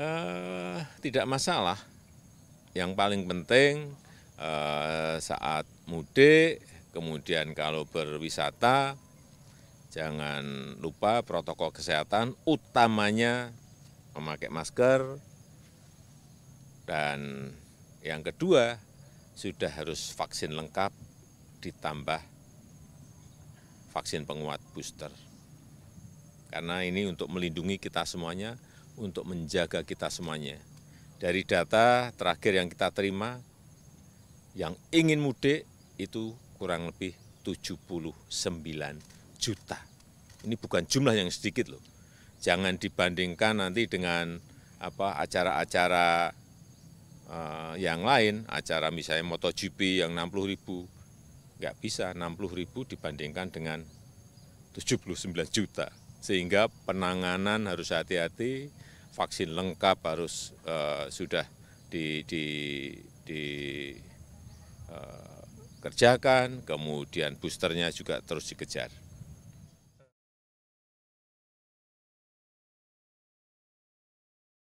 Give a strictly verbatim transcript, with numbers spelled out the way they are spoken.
Eh, tidak masalah. Yang paling penting eh, saat mudik, kemudian kalau berwisata, jangan lupa protokol kesehatan, utamanya memakai masker, dan yang kedua sudah harus vaksin lengkap ditambah vaksin penguat booster. Karena ini untuk melindungi kita semuanya, untuk menjaga kita semuanya. Dari data terakhir yang kita terima, yang ingin mudik itu kurang lebih tujuh puluh sembilan juta. Ini bukan jumlah yang sedikit loh. Jangan dibandingkan nanti dengan apa acara-acara uh, yang lain, acara misalnya MotoGP yang enam puluh ribu. Nggak bisa enam puluh ribu dibandingkan dengan tujuh puluh sembilan juta. Sehingga penanganan harus hati-hati, vaksin lengkap harus uh, sudah di, di, di uh, kerjakan, kemudian boosternya juga terus dikejar.